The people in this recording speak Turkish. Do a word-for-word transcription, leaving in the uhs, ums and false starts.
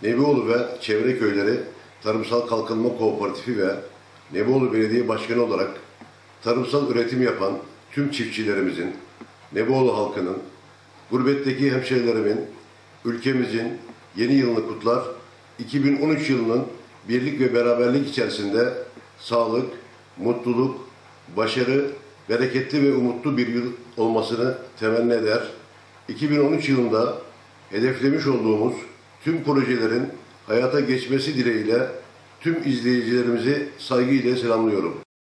Nebioğlu ve çevre köyleri Tarımsal Kalkınma Kooperatifi ve Nebioğlu Belediye Başkanı olarak tarımsal üretim yapan tüm çiftçilerimizin, Nebioğlu halkının, gurbetteki hemşerilerimin, ülkemizin yeni yılını kutlar, iki bin on üç yılının birlik ve beraberlik içerisinde sağlık, mutluluk, başarı, bereketli ve umutlu bir yıl olmasını temenni eder. iki bin on üç yılında hedeflemiş olduğumuz tüm projelerin hayata geçmesi dileğiyle tüm izleyicilerimizi saygıyla selamlıyorum.